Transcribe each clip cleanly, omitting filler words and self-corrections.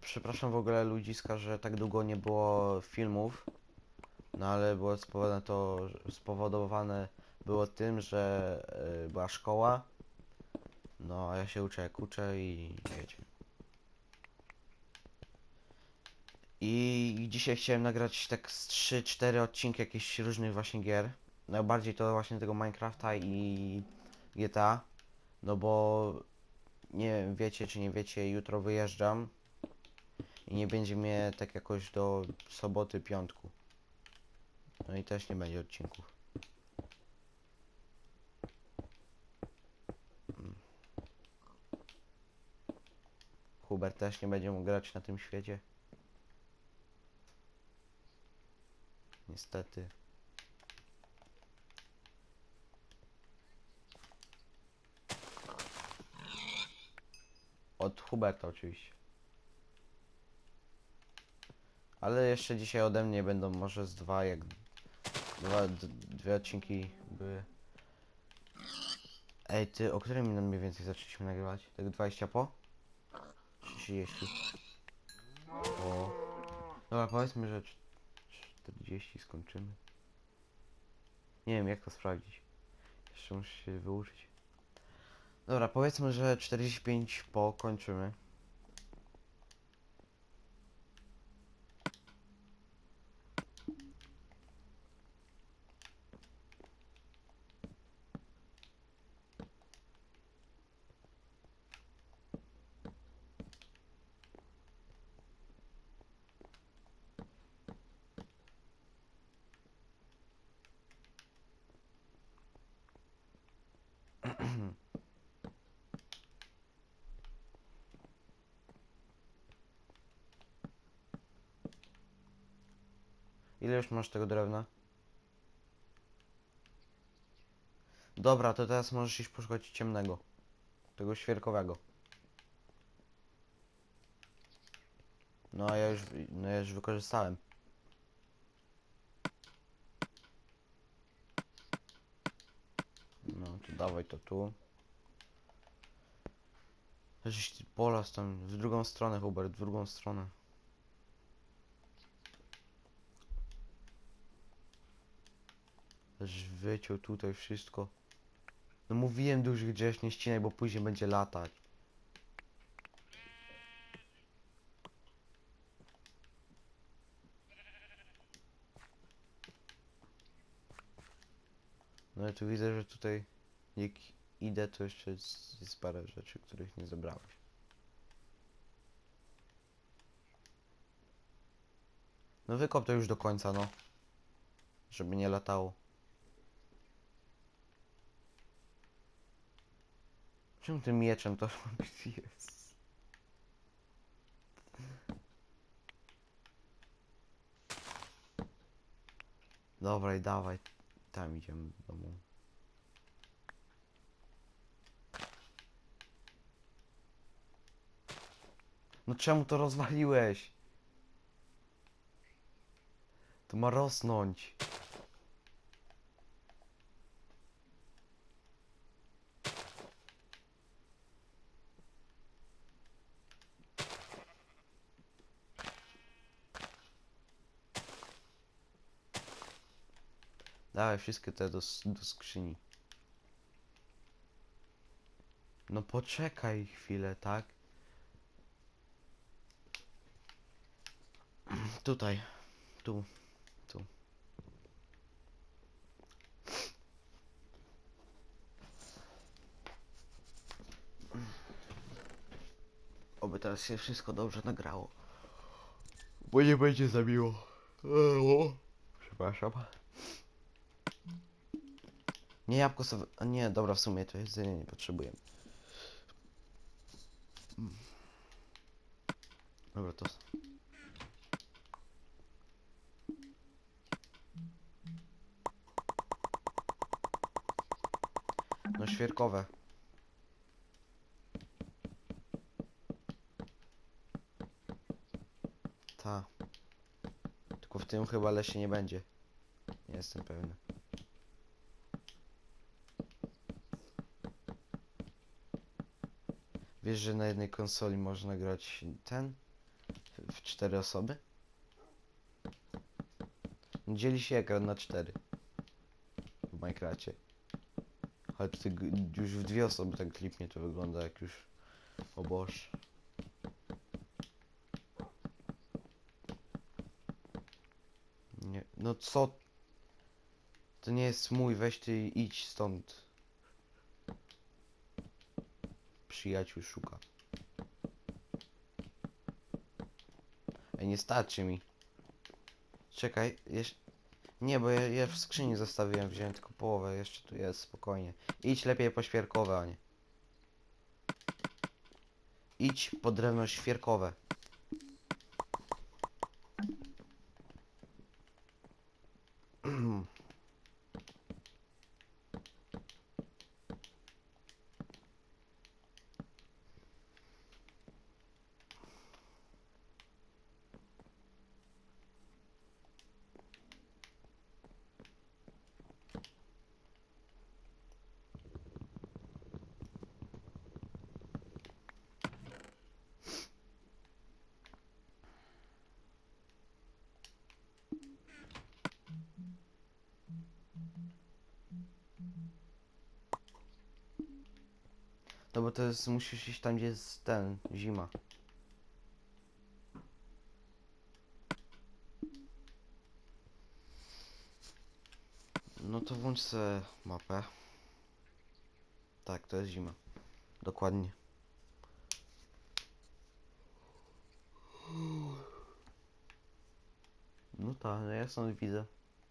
Przepraszam w ogóle ludziska, że tak długo nie było filmów, no ale było spowodowane było tym, że była szkoła, no a ja się uczę jak uczę i wiecie. I dzisiaj chciałem nagrać tak z 3-4 odcinki jakichś różnych właśnie gier. Najbardziej to właśnie tego Minecrafta i GTA, no bo nie wiem, wiecie czy nie wiecie, jutro wyjeżdżam i nie będzie mnie tak jakoś do soboty, piątku. No i też nie będzie odcinków. Hubert też nie będzie mógł grać na tym świecie. Niestety. Od Huberta oczywiście. Ale jeszcze dzisiaj ode mnie będą może z dwa, jak dwie odcinki były. Ej, ty, o której minut mniej więcej zaczęliśmy nagrywać? Tak 20 po? Czy 30? O. Dobra, powiedzmy, że 40 skończymy. Nie wiem, jak to sprawdzić. Jeszcze muszę się wyuczyć. Dobra, powiedzmy, że 45 po kończymy. Ile już masz tego drewna? Dobra, to teraz możesz iść poszukać ciemnego. Tego świerkowego. No ja już wykorzystałem. No to dawaj to tu. Żeś ty polas tam w drugą stronę, Hubert, w drugą stronę. Żeś wyciął tutaj wszystko. No mówiłem dużych drzew nie ścinaj, bo później będzie latać. No ja tu widzę, że tutaj jak idę, to jeszcze jest parę rzeczy, których nie zebrałeś. No wykop to już do końca, no. Żeby nie latało. Czym tym mieczem to jest? Dobra i dawaj. Tam idziemy do domu. No czemu to rozwaliłeś? To ma rosnąć. Dawaj wszystkie te do skrzyni. No poczekaj chwilę, tak? Tutaj. Tu. Tu. Oby teraz się wszystko dobrze nagrało. Bo nie będzie za miło. Przepraszam. Nie jabłko sobie... A nie, dobra, w sumie to jedzenie nie potrzebujemy. Dobra, to... No świerkowe. Ta. Tylko w tym chyba lesie nie będzie. Nie jestem pewny. Wiesz, że na jednej konsoli można grać ten? w 4 osoby? Dzieli się ekran na 4 w Minecrafcie. Ale już w 2 osoby tak klipnie to wygląda jak już... O Boże. Nie, no co? To nie jest mój, weź ty idź stąd. Przyjaciół szuka. Ej, nie starczy mi. Czekaj, jeszcze... Nie, bo ja w skrzyni zostawiłem, wziąłem tylko połowę, jeszcze tu jest, spokojnie. Idź lepiej po świerkowe, a nie. Idź po drewno świerkowe. No bo to jest, musisz iść tam, gdzie jest zima. No to włącz sobie mapę. Tak, to jest zima. Dokładnie. No tak, no ja stąd widzę.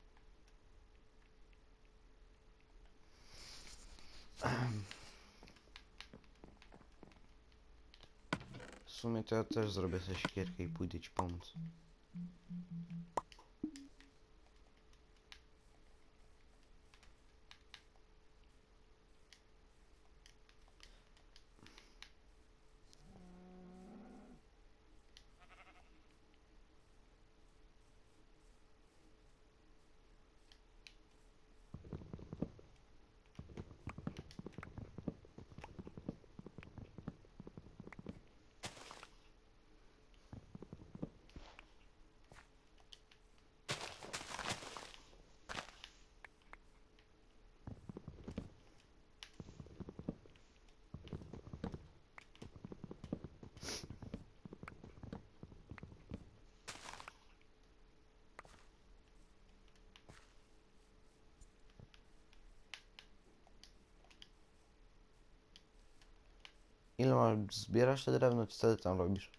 W sumie to ja też zrobię sobie siekierkę i pójdę ci pomóc. Ile masz, zbierasz te drewno, czy co ty tam robisz?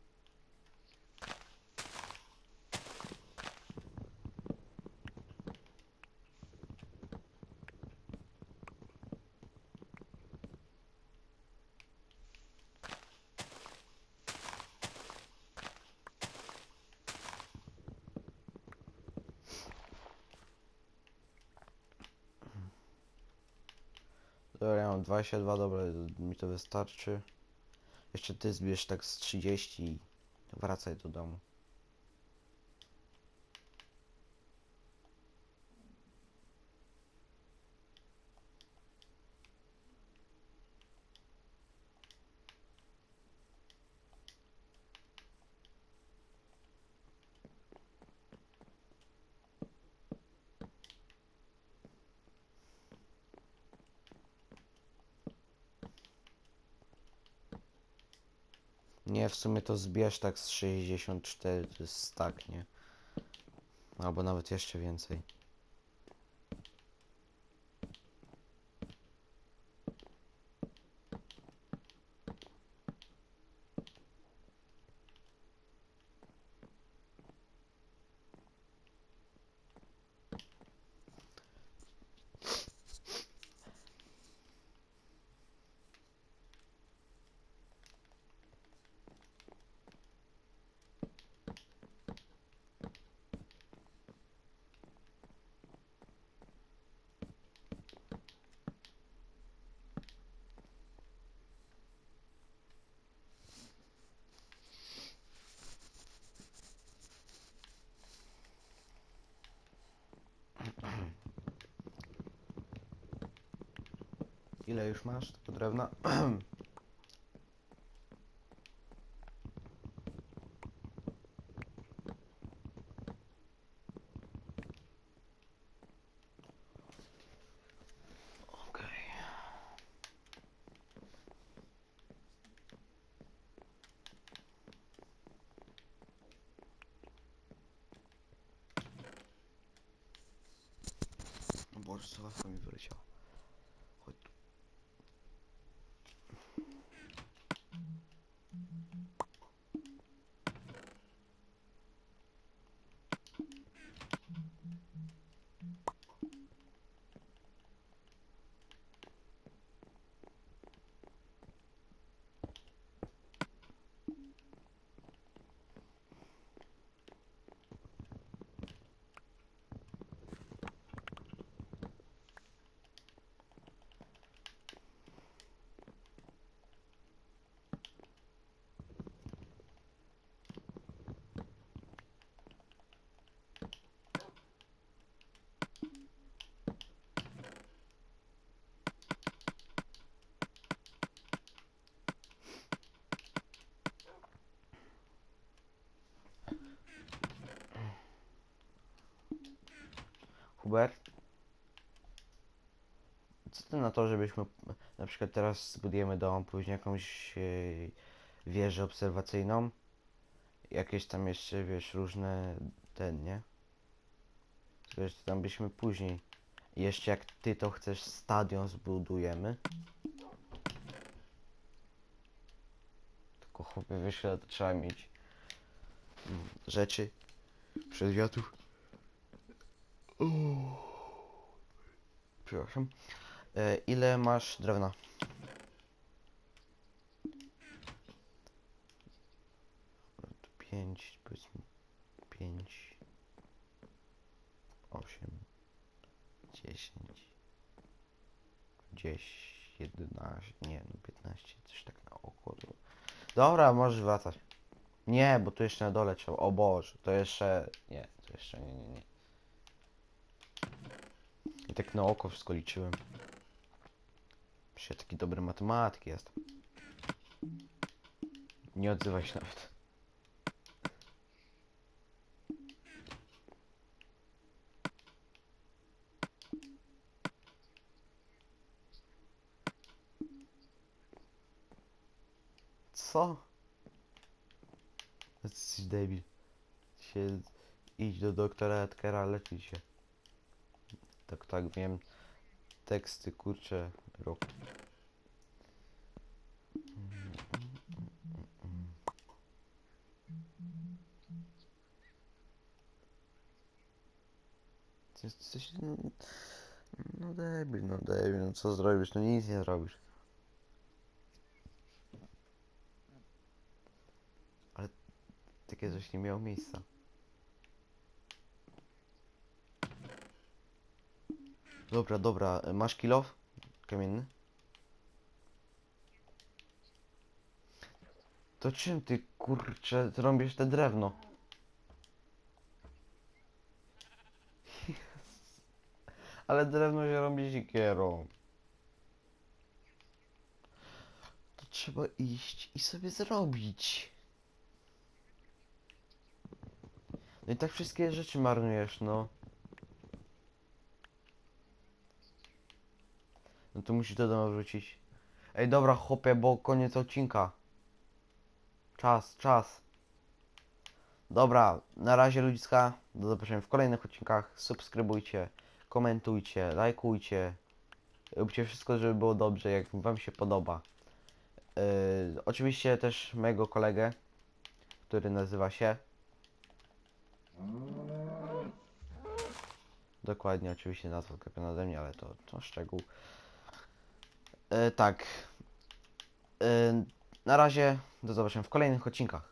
Dobra, ja mam 22, dobra, mi to wystarczy. Jeszcze ty zbierz tak z 30 i wracaj do domu. Nie, w sumie to zbierz tak z 64, to jest stack, nie? Albo nawet jeszcze więcej. Ile już masz tego drewna? Boże, co mi wyleciało. Chodź tu. Hubert, co ty na to, żebyśmy na przykład teraz zbudujemy dom, później jakąś wieżę obserwacyjną, jakieś tam jeszcze, wiesz, różne nie? Wiesz, tam byśmy później, jeszcze jak ty to chcesz, stadion zbudujemy. Tylko chłopie, wiesz, to trzeba mieć rzeczy, przedmiotów. Przepraszam. Ile masz drewna? 5, powiedzmy 5, 8, 10, 10, 11, nie no 15, coś tak na oko. Dobra, możesz wracać. Nie, bo tu jeszcze na dole trzeba. O Boże, to jeszcze. Nie, to jeszcze nie. I tak na oko wszystko liczyłem. Przecież taki dobry matematyk jest. Nie odzywaj się nawet. Co? Jesteś debil. Się... Idź do doktora Edgara, leczyć się. Tak, wiem. Teksty, kurczę, roku. Ty jesteś... No debil, no co zrobisz? No nic nie zrobisz. Ale takie coś nie miało miejsca. Dobra, masz kilof? Kamienny? To czym ty, kurczę, rąbiesz te drewno? Ale drewno się robi siekierą. To trzeba iść i sobie zrobić. No i tak wszystkie rzeczy marnujesz, no. No to musisz do domu wrócić. Ej, dobra, chłopie, bo koniec odcinka. Czas. Dobra, na razie ludziska. Do zobaczenia w kolejnych odcinkach. Subskrybujcie, komentujcie, lajkujcie. Róbcie wszystko, żeby było dobrze, jak wam się podoba. Oczywiście też mojego kolegę, który nazywa się... Dokładnie, oczywiście nazwa odklepiona ode mnie, ale to szczegół. Tak. Na razie, do zobaczenia w kolejnych odcinkach.